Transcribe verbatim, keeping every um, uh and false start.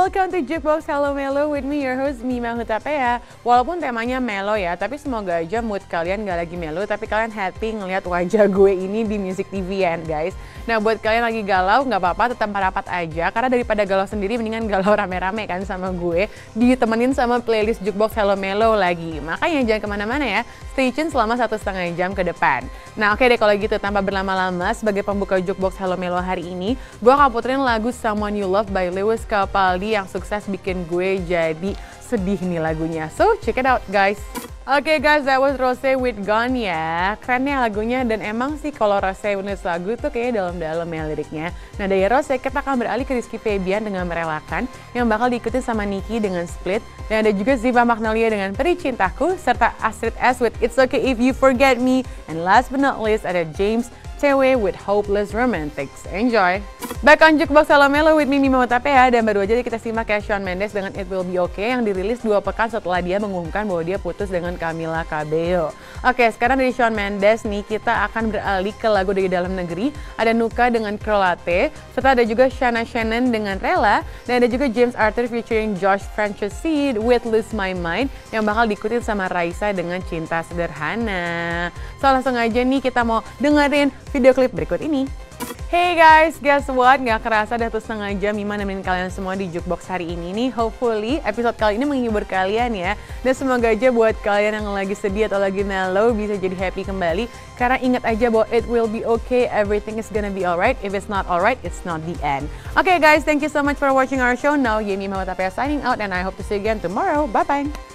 welcome to Jukebox Hello Melo with me, your host Mima Hutapea. Walaupun temanya melo ya, tapi semoga aja mood kalian gak lagi melo, tapi kalian happy ngeliat wajah gue ini di Music T V ya guys. Nah buat kalian lagi galau, gak apa-apa, tetap merapat aja. Karena daripada galau sendiri, mendingan galau rame-rame kan sama gue. Ditemenin sama playlist Jukebox Hello Melo lagi. Makanya jangan kemana-mana ya, stay tune selama satu setengah jam ke depan. Nah oke deh kalau gitu, tanpa berlama-lama, sebagai pembuka Jukebox Hello Melo hari ini, gue akan puterin lagu Someone You Love by Lewis Capaldi yang sukses bikin gue jadi sedih nih lagunya. So check it out guys. Oke okay guys, that was Rose with Gone ya. Keren ya lagunya, dan emang sih kalau Rose menulis lagu tuh kayaknya dalam-dalam ya liriknya. Nah dari Rose kita akan beralih ke Rizky Febian dengan Merelakan yang bakal diikuti sama Nicky dengan Split. Dan ada juga Ziva Magnolia dengan Peri Cintaku, serta Astrid S with It's Okay If You Forget Me. And last but not least ada James Tewe with Hopeless Romantics. Enjoy! Back on Jukebox Hello Melo with me, Mima Hutapea, dan baru aja kita simak ya Shawn Mendes dengan It Will Be Okay yang dirilis dua pekan setelah dia mengumumkan bahwa dia putus dengan Camila Cabello. Oke, sekarang dari Shawn Mendes nih kita akan beralih ke lagu dari dalam negeri. Ada Nuka dengan Krolate, serta ada juga Shana Shannon dengan Rela, dan ada juga James Arthur featuring Josh Franchese with Lose My Mind yang bakal diikutin sama Raisa dengan Cinta Sederhana. So langsung aja nih kita mau dengerin video klip berikut ini. Hey guys, guess what? Gak kerasa udah satu setengah jam Mima nemenin kalian semua di Jukebox hari ini nih. Hopefully episode kali ini menghibur kalian ya. Dan semoga aja buat kalian yang lagi sedih atau lagi mellow bisa jadi happy kembali. Karena ingat aja bahwa it will be okay, everything is gonna be alright. If it's not alright, it's not the end. Okay guys, thank you so much for watching our show. Now, Mima Hutapea signing out and I hope to see you again tomorrow. Bye-bye!